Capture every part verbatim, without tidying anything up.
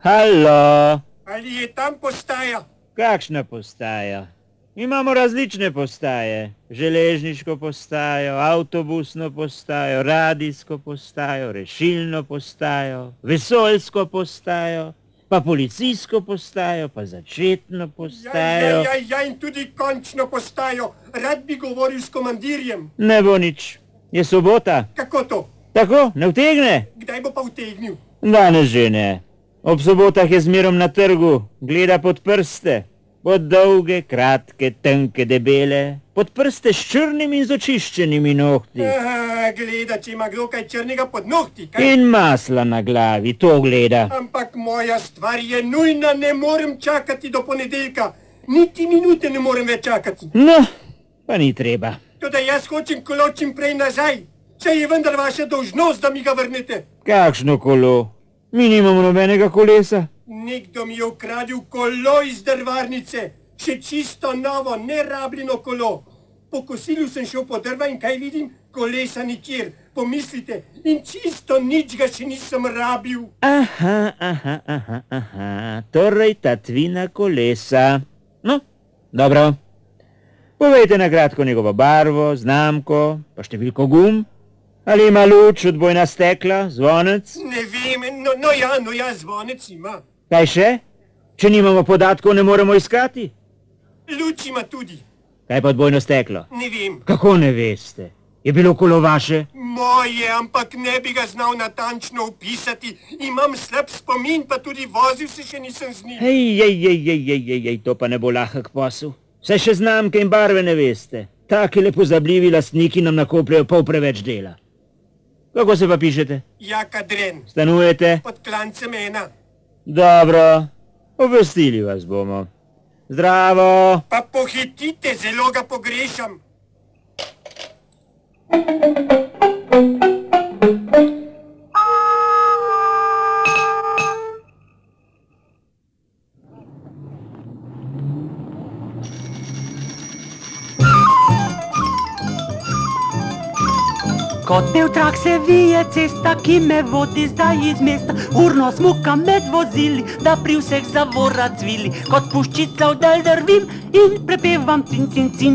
Halo? Ali je tam postaja? Kakšna postaja? Imamo različne postaje. Železniško postajo, avtobusno postajo, radijsko postajo, rešilno postajo, vesoljsko postajo, pa policijsko postajo, pa začetno postajo. Ja, ja, ja, in tudi končno postajo. Rad bi govoril s komandirjem. Ne bo nič. Je sobota. Kako to? Tako, ne utegne? Kdaj bo pa utegnil? Danes že ne. Ob sobotah je zmerom na trgu, gleda pod prste. Pod dolge, kratke, tenke, debele, pod prste s črnimi in z očiščenimi nohti. Aha, gleda, če ima kdo kaj črnega pod nohti, kaj? In masla na glavi, to gleda. Ampak moja stvar je nujna, ne morem čakati do ponedeljka. Niti minute ne morem več čakati. No, pa ni treba. Toda jaz hočem kolo čim prej nazaj. Saj je vendar vaša dolžnost, da mi ga vrnete. Kakšno kolo? Mi nimamo nobenega kolesa. Nekdo mi je ukradil kolo iz drvarnice. Še čisto novo, nerabljeno kolo. Po kosilu sem šel po drva in kaj vidim? Kolesa nikjer. Pomislite, in čisto nič ga še nisem rabil. Aha, aha, aha, aha. Torej tatvina kolesa. No, dobro. Povejte na kratko njegovo barvo, znamko, pa številko gum. Ali ima luč, odbojna stekla, zvonec? Ne vem, no, no ja, no ja, zvonec ima. Kaj še? Če nimamo podatkov, ne moremo iskati? Luč ima tudi. Kaj pa odbojno steklo? Ne vem. Kako ne veste? Je bilo kolo vaše? Moje, ampak ne bi ga znal natančno opisati. Imam slab spomin, pa tudi vozil se še nisem z njim. Ej, ej, ej, ej, ej, ej, ej, to pa ne bo lahek posel. Saj še znamke in barve ne veste. Taki lepozabljivi lastniki nam nakopljajo pol preveč dela. Kako se pa pišete? Jaka Dren. Stanujete? Pod klancem ena. Dobro, obvestili vas bomo. Zdravo! Pa pohitite, zelo ga pogrešam. Kot bel trak se vije cesta, ki me vodi zdaj iz mesta. Urno smukam med vozili, da pri vseh zavora cvili. Kot puščica vdal drvim in prepevam cin, cin, cin.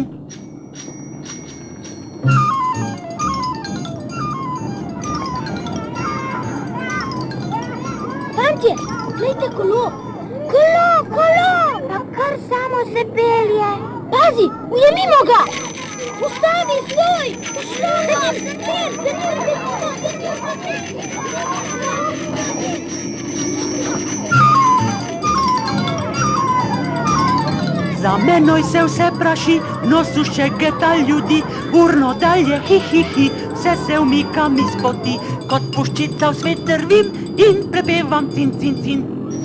Fantje, glejte kolo. Kolo, kolo! Pa kar samo se pelje. Pazi, ujemimo ga! Ustavi, stoj! Ustavi, zanim, Za menoj se vse praši, nosu ščegeta ljudi. Urno dalje, hi, hi, hi, vse se umikam iz poti. Kot puščica v svet drvim in prepevam cin, cin, cin.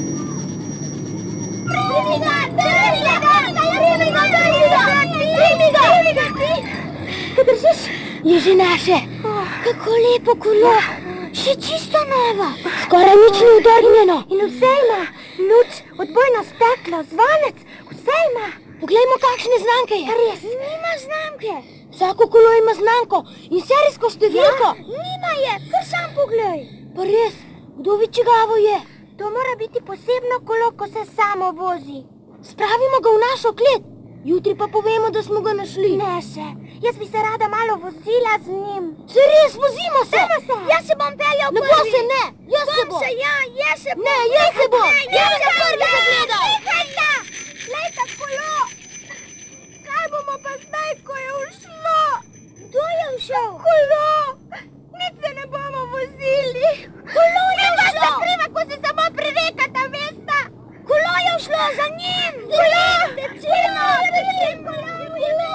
Primi ga, primi ga, primi ga, primi ga, primi ga, primi ga. Kaj držiš? Je že naše. Kako lepo kolo. Še čisto novo. Skoraj nič ni udrgnjeno. In vse ima. Luč, odbojno steklo, zvonec, vse ima. Poglejmo, kakšne znamke je. Res, nima znamke. Vsako kolo ima znamko in serijsko številko. Ja, nima je, kar sam poglej. Pa res, kdo ve čigavo je? To mora biti posebno kolo, ko se samo vozi. Spravimo ga v našo klet. Jutri pa povemo, da smo ga našli. Ne še. Jaz bi se rada malo vozila z njim. Se res, vozimo se. se. Jaz se bom peljal prvi. Ne bo se, ne. Jaz se bo. Bom se, ja, jaz se bom. Ne, jaz se bom. Jaz se prvi zagledal. Nehajta. Glejta kolo. Kaj bomo pa zdaj, ko je ušlo? Kdo je ušel? Kolo. Nič se ne bomo vozili. Kolo je ušlo. Ne pa se kriva, ko se samo prerekata, vesta. Kolo je ušlo za njim. Kolo. Decimo. Decimo. Kolo.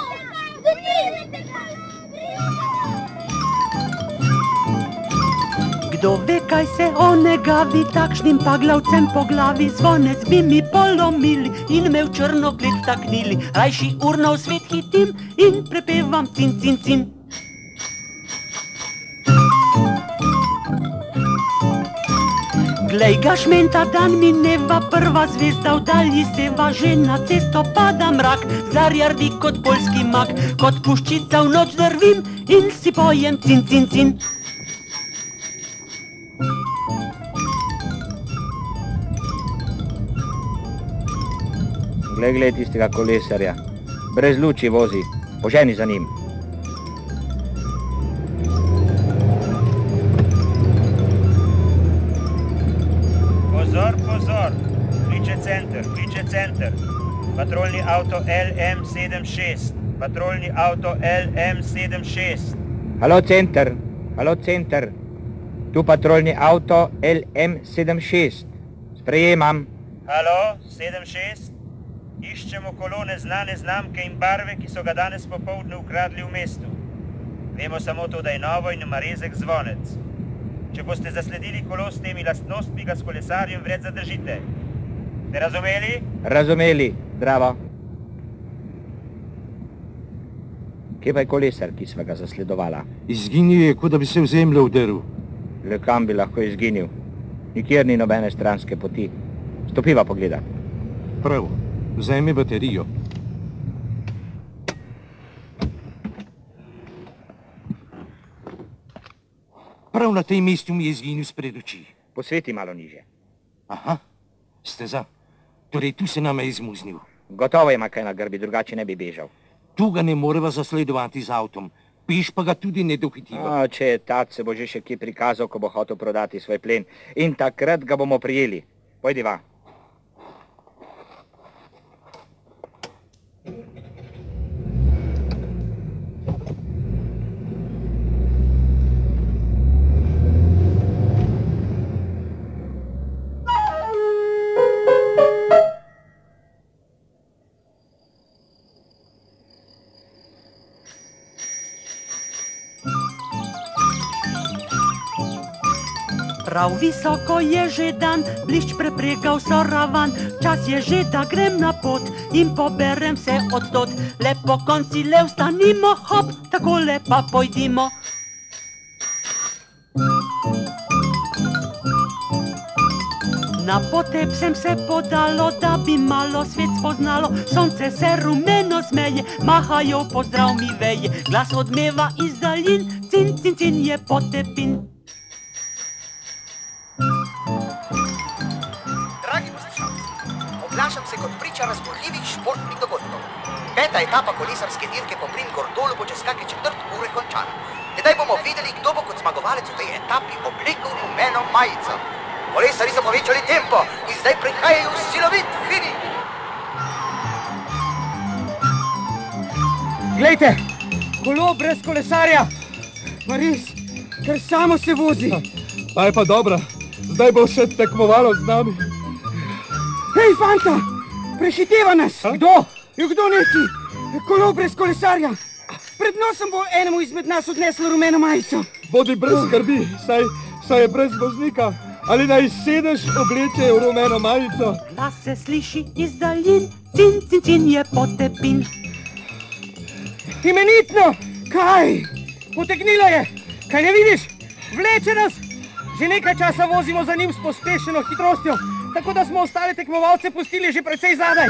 Kdo ve, kaj se onega vi takšnim paglavcem po glavi. Zvonec bi mi polomili in me v črno klet taknili. Rajši urno v svet hitim in prepevam cin, cin, cin. Glej ga šmenta, dan mineva, prva zvezda v dalji seva, že na cesto pada mrak, zarjardi kot poljski mak, kot puščica v noč drvim in si pojem cin, cin, cin. Glej, glej tistega kolesarja. Brez luči vozi. Poženi za njim. Pozor, pozor. Kliče center, kliče center. Patrolni avto L M sedem šest. Patrolni avto L M sedem šest. Halo, center. Halo, center. Tu patrolni avto L M sedem šest. Sprejemam. Halo, sedem šest. Iščemo kolo neznane znamke in barve, ki so ga danes popoldne ukradli v mestu. Vemo samo to, da je novo in ima rezek zvonec. Če boste zasledili kolo s temi lastnostmi, ga s kolesarjem vred zadržite. Ste razumeli? Razumeli, zdravo. Kje pa je kolesar, ki sva ga zasledovala? Izginil je, kot da bi se v zemljo vdrl. Le kam bi lahko izginil? Nikjer ni nobene stranske poti. Stopiva pogledat. Prav, vzemi baterijo. Prav na tej mestu mi je izginil spred oči. Posveti malo niže. Aha, steza. Torej tu se nama je izmuznil. Gotovo ima kaj na grbi, drugače ne bi bežal. Tu ga ne moreva zasledovati z avtom. Peš pa ga tudi ne dohitiva. O, če je tat, se bo že še kje prikazal, ko bo hotel prodati svoj plen. In takrat ga bomo prijeli. Pojdiva. Prav visoko je že dan, blišč prepregal so ravan. Čas je že, da grem na pot in poberem se odtot. Lepo konci le vstanimo, hop, takole pa pojdimo. Na potep sem se podalo, da bi malo svet spoznalo. Sonce se rumeno smeje, mahajo pozdrav mi veje. Glas odmeva iz daljin, cin, cin, cin je potepin. Dragi poslušalci, oglašam se kot priča razburljivih športnih dogodkov. Peta etapa kolesarske dirke po Prim-Gordolu bo čez kake četrt ure končana. Tedaj bomo videli, kdo bo kot zmagovalec v tej etapi oblekel rumeno majico. Kolesari so povečali tempo in zdaj prihajajo v silovit finiš. Glejte, kolo brez kolesarja. Ma res, ker samo se vozi. Pa je pa dobra. Zdaj bo še tekmovalo z nami. Hej, fanta, prehiteva nas. Ha? Kdo? Je kdo neki? Kolo brez kolesarja. Pred nosom bo enemu izmed nas odneslo rumeno majico. Bodi brez skrbi, saj, saj je brez voznika. Ali naj sedež obleče v rumeno majico? Glas se sliši iz daljin, cin, cin, cin je potepin. Imenitno! Kaj? Potegnilo je. Kaj ne vidiš? Vleče nas. Že nekaj časa vozimo za njim s pospešeno hitrostjo, tako da smo ostale tekmovalce pustili že precej zadaj.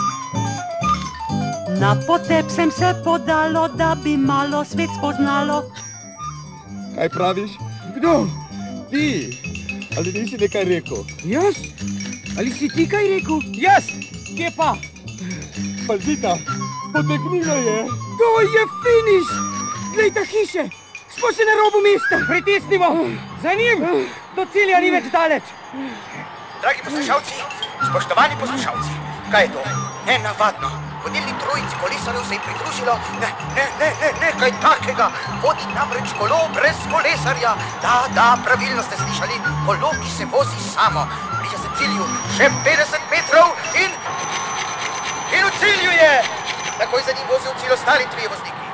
Na potep sem se podalo, da bi malo svet spoznalo. Kaj praviš? Kdo? Ti. Ali nisi nekaj rekel? Jaz? Ali si ti kaj rekel? Jaz! Kje pa? Pazita, potegnilo je. To je finiš! Glejte hiše! Smo še na robu mesta! Pritisnimo! Za njim! Do cilja ni več daleč! Dragi poslušalci, spoštovani poslušalci, kaj je to? Nenavadno! Vodilni trojici kolesarjev se je pridružilo ne, ne, ne, ne, nekaj takega. Vodi namreč kolo brez kolesarja. Da, da, pravilno ste slišali, kolo, ki se vozi samo. Bliža se cilju, še petdeset metrov in... in v cilju je! Takoj za njim vozijo v cilj ostali trije vozniki.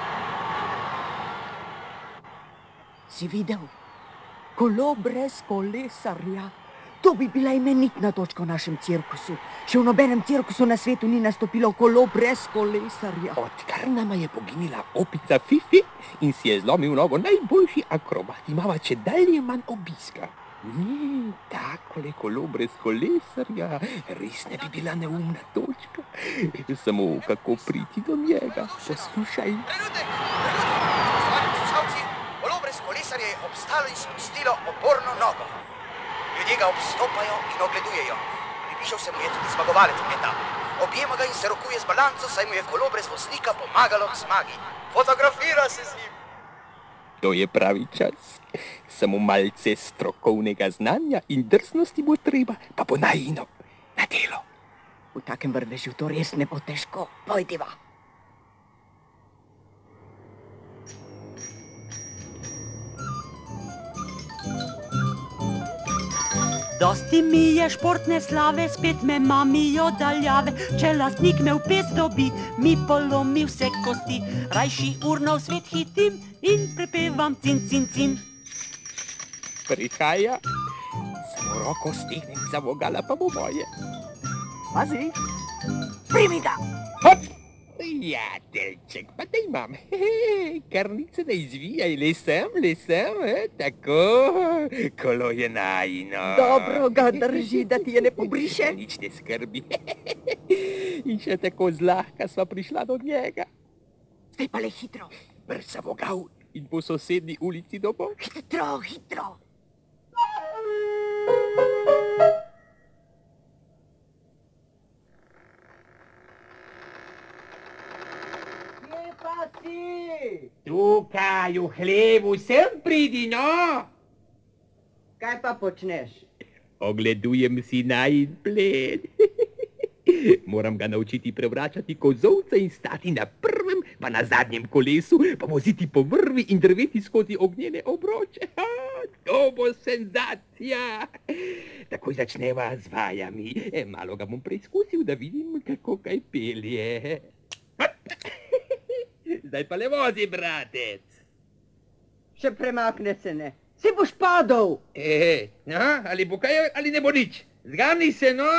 Si videl? Kolo brez kolesarja. To bi bila imenitna točka v našem cirkusu. Še v nobenem cirkusu na svetu ni nastopilo kolo brez kolesarja. Odkar nama je poginila opica Fifi in si je zlomil nogo najboljši akrobat, imava če dalje manj obiska. Mm, takole kolo brez kolesarja res ne bi bila neumna točka. Samo kako priti do njega, poslušaj. Trenutek, trenutek, spoštovani poslušalci, kolo brez kolesarja je obstalo in spustilo oporno nogo. Ljudje ga obstopajo in ogledujejo. Pripišel se mu je tudi zmagovalec etape. objema ga in se rokuje z balanco, saj mu je kolo brez voznika pomagalo k zmagi. Fotografira se z njim. To je pravi čas. Samo malce strokovnega znanja in drsnosti bo treba, pa bo najino na delo. V takem vrvežu to res ne bo težko. Pojdiva. Dosti mi je športne slave, spet me mamijo daljave. Če lastnik me v pes dobi, mi polomi vse kosti. Rajši urno v svet hitim in prepevam cin, cin, cin. Prihaja, samo roko stegnem za vogala, pa bo moje. Pazi, primi ga. Hop! Ja, delček, pa da imam. Karnice ne izvijaj, le sem, le sem, eh? Tako, kolo je najino. Dobro ga drži, da ti je ne pobriše. Nič ne skrbi. In še tako zlahka sva prišla do njega. Zdaj pa le hitro. Brza vogal in po sosednji ulici domov. Hitro, hitro. Tukaj, v hlevu, sem pridi, no! Kaj pa počneš? Ogledujem si najin plen. Moram ga naučiti prevračati kozovce in stati na prvem, pa na zadnjem kolesu, pa voziti po vrvi in drveti skozi ognjene obroče. Ha, to bo senzacija. Takoj začneva z vajami. E, malo ga bom preizkusil, da vidim, kako kaj pelje. Zdaj pa le vozi, bratec. Še premakne se ne. Si boš padal. E, no, ali bo kaj, ali ne bo nič. Zgani se, no.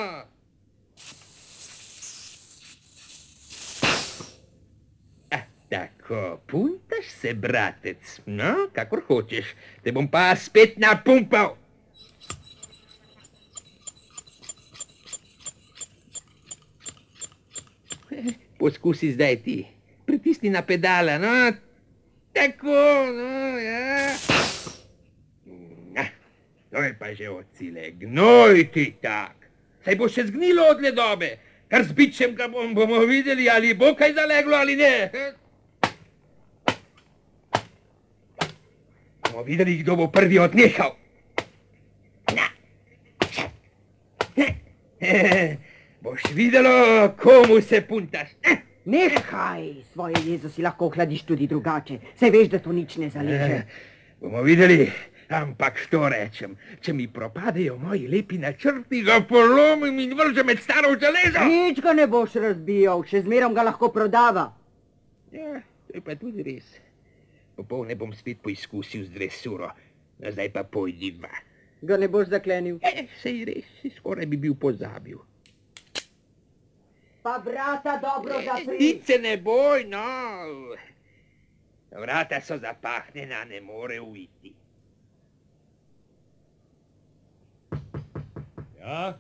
Ah, tako, puntaš se, bratec. No, kakor hočeš. Te bom pa spet napumpal. Poskusi zdaj ti. Pritisni na pedala, no. Tako, no, ja. To je pa že od sile. Gnoj ti tak. Saj bo še zgnilo od ledobe. Kar z bičem ga bom, bomo videli, ali bo kaj zaleglo ali ne. Bomo videli, kdo bo prvi odnehal. Na. Boš videlo, komu se puntaš. Nehaj, svoje jezo si lahko ohladiš tudi drugače. Saj veš, da to nič ne zaleže. Bomo videli, ampak što rečem. Če mi propadejo moji lepi načrti, ga polomim in vržem med staro železo. Nič ga ne boš razbijal, še zmerom ga lahko prodava. Ja, to je pa tudi res. Popolne bom spet poizkusil z dresuro. No, zdaj pa pojdiva. Ga ne boš zaklenil? E, sej res, skoraj bi bil pozabil. Pa vrata dobro zapri. Nič se ne boj, no. Vrata so zapahnjena, ne more uiti. Ja?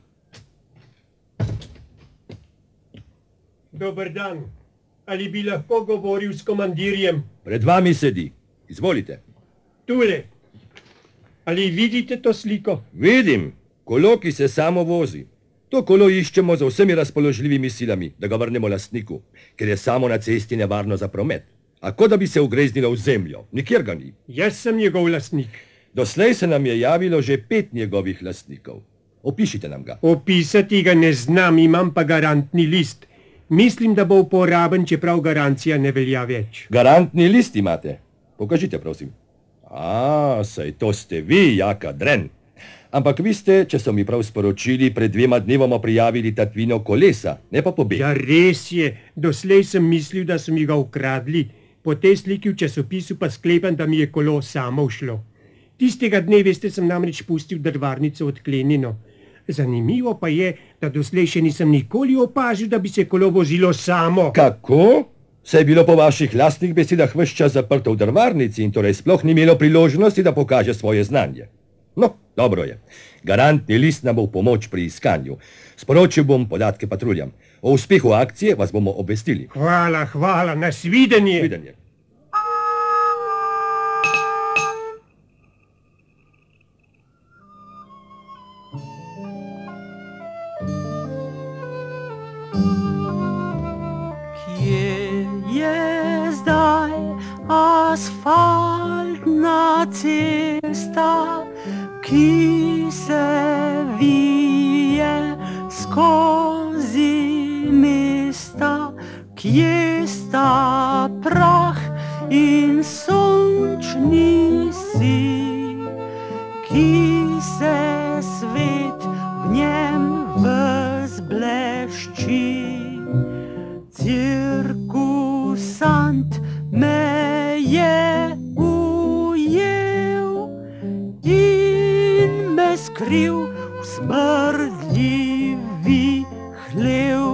Dober dan. Ali bi lahko govoril s komandirjem? Pred vami sedi. Izvolite. Tule. Ali vidite to sliko? Vidim. Kolo, ki se samo vozi. To kolo iščemo z vsemi razpoložljivimi silami, da ga vrnemo lastniku, ker je samo na cesti nevarno za promet. A kot da bi se ugreznilo v zemljo, nikjer ga ni. Jaz sem njegov lastnik. Doslej se nam je javilo že pet njegovih lastnikov. Opišite nam ga. Opisati ga ne znam, imam pa garantni list. Mislim, da bo uporaben, čeprav garancija ne velja več. Garantni list imate? Pokažite, prosim. A, saj to ste vi, jaka dren. Ampak vi ste, če so mi prav sporočili, pred dvema dnevoma prijavili tatvino kolesa, ne pa pobeg. Ja, res je. Doslej sem mislil, da so mi ga ukradli. Po tej sliki v časopisu pa sklepam, da mi je kolo samo ušlo. Tistega dne, veste, sem namreč pustil drvarnico odklenjeno. Zanimivo pa je, da doslej še nisem nikoli opazil, da bi se kolo vozilo samo. Kako? Saj je bilo po vaših lastnih besedah ves čas zaprto v drvarnici in torej sploh ni imelo priložnosti, da pokaže svoje znanje. No, dobro je. Garantni list nam bo v pomoč pri iskanju. Sporočil bom podatke patruljam. O uspehu akcije vas bomo obvestili. Hvala, hvala, nasvidenje. Nasvidenje. cesta, ki se vije skozi mesta, kje sta prah in sončni si, ki se svet v njem vzblešči. Cirkusant me je ujel in me skril v smrdljivi hlev.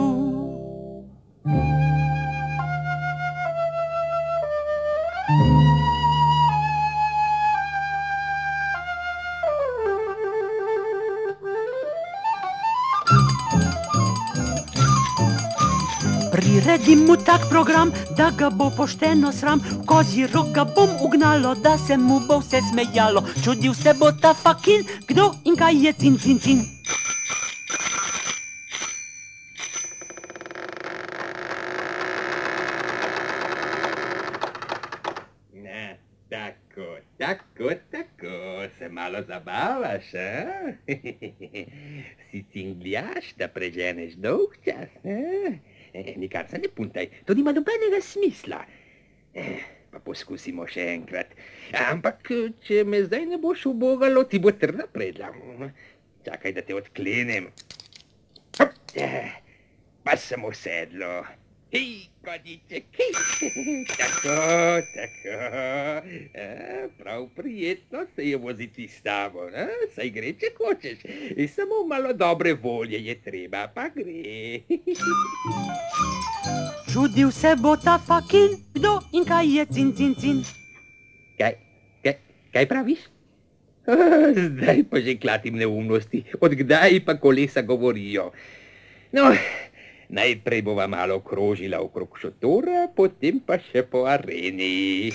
Priredim mu tak program, da ga bo pošteno sram, v kozji rok ga bom ugnalo, da se mu bo vse smejalo. Čudil se bo ta fakin, kdo in kaj je cin, cin, cin. Ne, tako, tako, tako, se malo zabavaš, a? Si cingljaš, da preženeš dolg čas, a? Nikar se ne puntaj, to nima nobenega smisla. Pa poskusimo še enkrat. Ampak, če me zdaj ne boš ubogalo, ti bo trda predla. Čakaj, da te odklenem. Pa sem v sedlo. Hej, kodiček, hej. Tako, tako. Prav prijetno se je voziti s tabo, saj gre, če hočeš. Samo malo dobre volje je treba, pa gre. Čudil se bo ta fakin, kdo in kaj je cin, cin, cin. Kaj, kaj, kaj praviš? Zdaj pa že klatim neumnosti, od kdaj pa kolesa govorijo. No, najprej bova malo krožila okrog šotora, potem pa še po areni.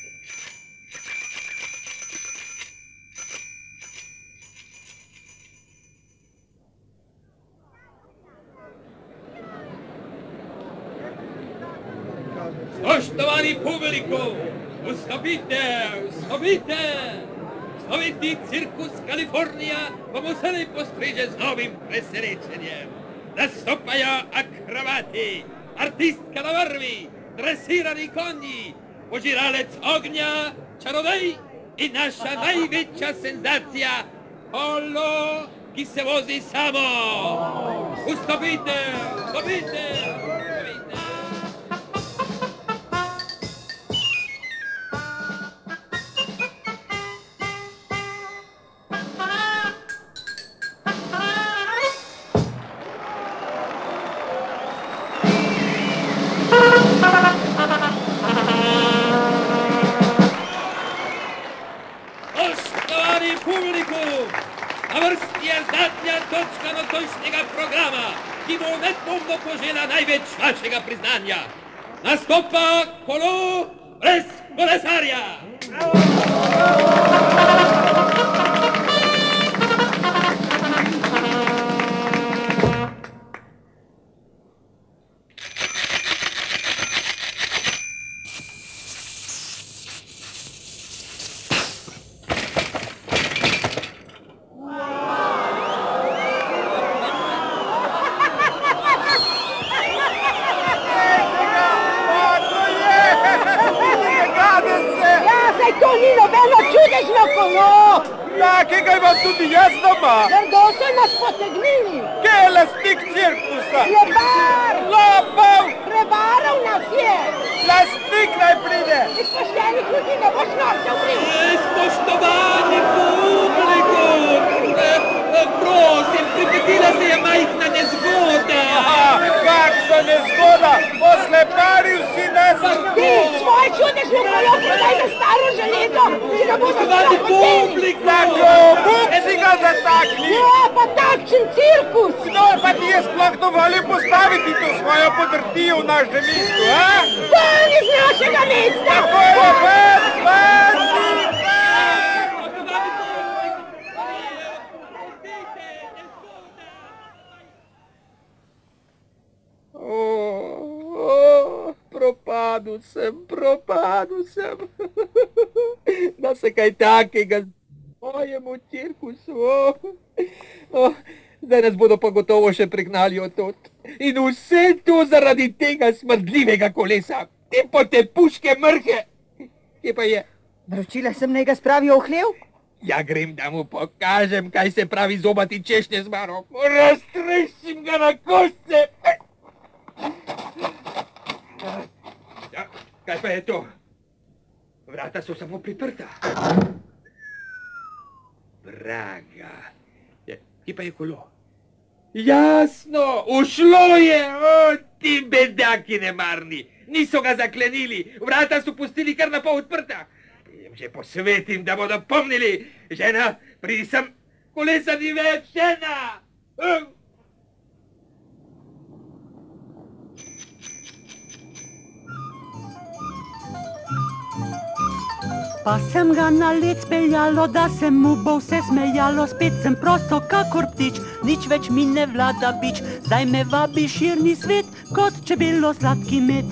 Spoštovani publiko, vstopite, vstopite! Slovenski cirkus Kalifornija vam vselej postreže z novim presenečenjem. Nastopajo akrobati, artistka na vrvi, dresirani konji, požiralec ognja, čarodej in naša največja senzacija, kolo, ki se vozi samo. Vstopite, vstopite, vstopite. Na vrsti je zadnja točka nocojšnjega programa, ki bo nedvomno požela največ vašega priznanja. Nastopa kolo brez kolesarja. Takega imam tudi jaz doma. Grdo so nas potegnili. Kje je lastnik cirkusa? Lebar. Lopov. Prevaral nas je. Lastnik naj pride. Iz poštenih ljudi ne boš norcev vril. Spoštovani publiko, prosim, pripetila se je majhna nezgoda. Kakšna nezgoda? Posleparil si nas. Ti, svoje čudežno kolo prodaj za staro železo. Si ga boš Spoštovani publiko. Tako, bum si ga zatakni. Ja, pa takšen cirkus. No, pa ti je sploh dovolil postaviti to svojo podrtijo v našem mestu, a? Ven iz našega mesta. Tako je, ven, ven. Propadel sem, propadel sem. Na Zgodilo se kaj takega mojemu cirkusu. Oh. Oh. Zdaj nas bodo pa gotovo še pregnali od tot. In vse to zaradi tega smrdljivega kolesa. Te po te puške mrhe. Kje pa je? Naročila sem, naj ga spravijo v hlev? Ja grem, da mu pokažem, kaj se pravi zobati češnje z mano. Raztrešim ga na kosce. Ja, kaj pa je to? Vrata so samo priprta. Vraga. Ja, kje pa je kolo? Jasno, ušlo je, o, ti bedaki nemarni. Niso ga zaklenili, vrata so pustili kar na pol odprta. Jim že posvetim, da bodo pomnili. Žena, pridi sem, kolesa ni več, žena! Um. Pa sem ga na led speljalo, da se mu bo vse smejalo. Spet sem prosto kakor ptič, nič več mi ne vlada bič. Zdaj me vabi širni svet, kot čebelo sladki med.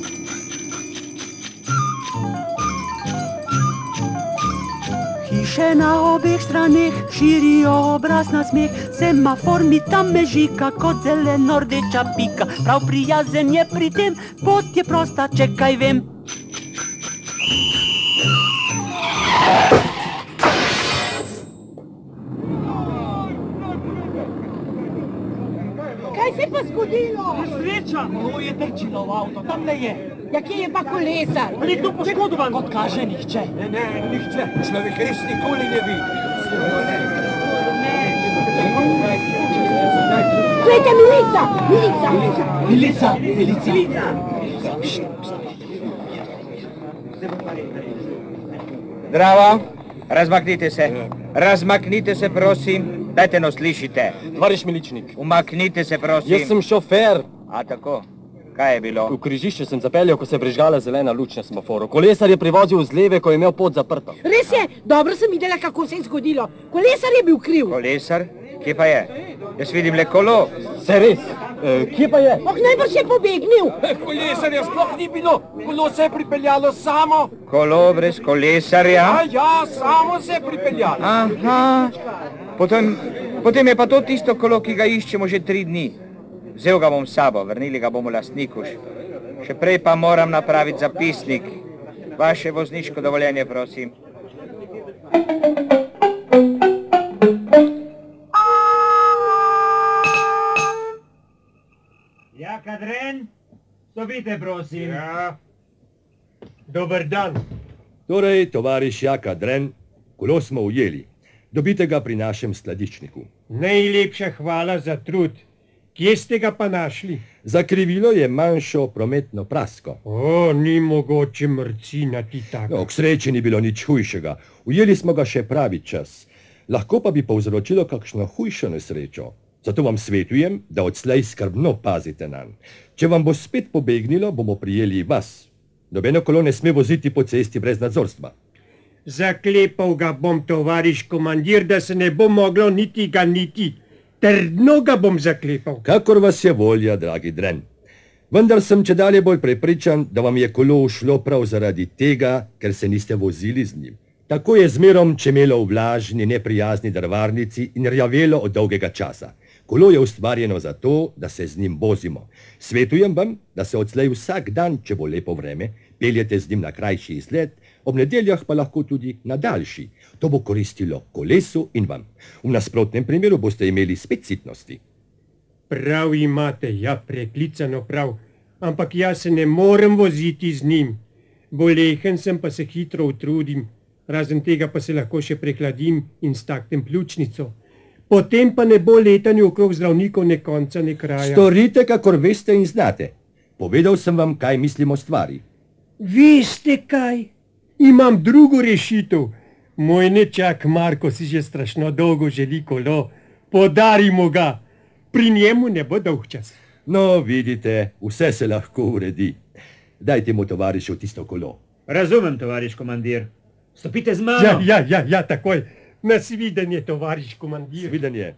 Hiše na obeh straneh širijo obraz na smeh. Semafor mi tam mežika, kot zeleno rdeča pika. Prav prijazen je pri tem, pot je prosta, če kaj vem. Kaj se je pa zgodilo? Nesreča! Kolo je trčilo v avto, tam ne je. Ja, kje je pa kolesar? Ali je kdo poškodovan? Kot kaže, nihče. Ne, ne, nihče. Človek res nikoli ne vidi. Glejte, milica! Milica! Milica! Milica! Milica! Zdravo, razmaknite se. Razmaknite se, prosim. Dajte no, slišite. Tovariš miličnik. Umaknite se, prosim. Jaz sem šofer. A tako? Kaj je bilo? V križišče sem zapeljal, ko se je prižgala zelena luč na semaforu. Kolesar je privozil z leve, ko je imel pot zaprto. Res je, dobro sem videla, kako se je zgodilo. Kolesar je bil kriv. Kolesar? Kje pa je? Jaz vidim le kolo. Se res? E, kje pa je? Oh, najbrž je pobegnil. Kolesarja sploh ni bilo. Kolo se je pripeljalo samo. Kolo brez kolesarja? Ja, ja, samo se je pripeljalo. Aha. Potem, potem je pa to tisto kolo, ki ga iščemo že tri dni. Vzel ga bom s sabo, vrnili ga bomo lastniku. Še prej pa moram napraviti zapisnik. Vaše vozniško dovoljenje, prosim. Ja, Kadren, stopite, prosim. Ja. Dober dan. Torej, tovariš Jaka Dren, kolo smo ujeli. Dobite ga pri našem skladiščniku. Najlepša hvala za trud. Kje ste ga pa našli? Zakrivilo je manjšo prometno prasko. O, ni mogoče mrcinati tako. No, k sreči ni bilo nič hujšega. Ujeli smo ga še pravi čas. Lahko pa bi povzročilo kakšno hujšo nesrečo. Zato vam svetujem, da odslej skrbno pazite nanj. Če vam bo spet pobegnilo, bomo prijeli vas. Nobeno kolo ne sme voziti po cesti brez nadzorstva. Zaklepal ga bom, tovariš komandir, da se ne bo moglo niti ga niti. Trdno ga bom zaklepal. Kakor vas je volja, dragi Dren. Vendar sem čedalje bolj prepričan, da vam je kolo ušlo prav zaradi tega, ker se niste vozili z njim. Tako je zmerom čemelo v vlažni, neprijazni drvarnici in rjavelo od dolgega časa. Kolo je ustvarjeno zato, da se z njim vozimo. Svetujem vam, da se odslej vsak dan, če bo lepo vreme, peljete z njim na krajši izlet, ob nedeljah pa lahko tudi na daljši. To bo koristilo kolesu in vam. V nasprotnem primeru boste imeli spet sitnosti. Prav imate, ja, preklicano prav, ampak jaz se ne morem voziti z njim. Bolehen sem, pa se hitro utrudim, razen tega pa se lahko še prehladim in staknem pljučnico. Potem pa ne bo letanje okrog zdravnikov ne konca, ne kraja. Storite, kakor veste in znate. Povedal sem vam, kaj mislimo stvari. Veste kaj? Imam drugo rešitev. Moj nečak Marko si že strašno dolgo želi kolo. Podarimo ga. Pri njemu ne bo dolgčas. No, vidite, vse se lahko uredi. Dajte mu, tovarišu, tisto kolo. Razumem, tovariš komandir. Stopite z mano. Ja, ja, ja, ja, takoj. Nasvidenje, tovariš komandir. Svidenje.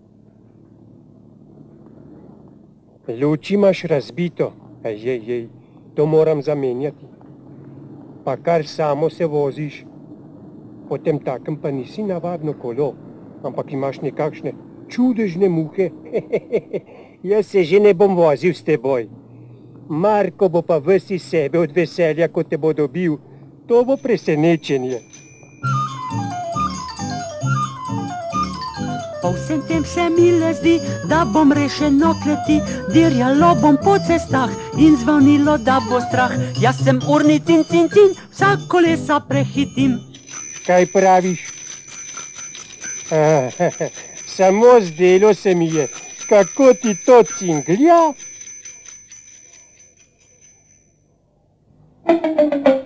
Luč imaš razbito. Ej, ej, ej. To moram zamenjati. Pa kar samo se voziš. Potem takem pa nisi navadno kolo, ampak imaš nekakšne čudežne muhe. Jaz se že ne bom vozil s teboj. Marko bo pa ves iz sebe od veselja, ko te bo dobil. To bo presenečenje. Po vsem tem se mi le zdi, da bom rešen od kleti, dirjalo bom po cestah in zvonilo, da bo strah. Jaz sem urni tin, tin, tin, vsak kolesa prehitim. Kaj praviš? Ah, samo zdelo se mi je, kako ti to cinglja.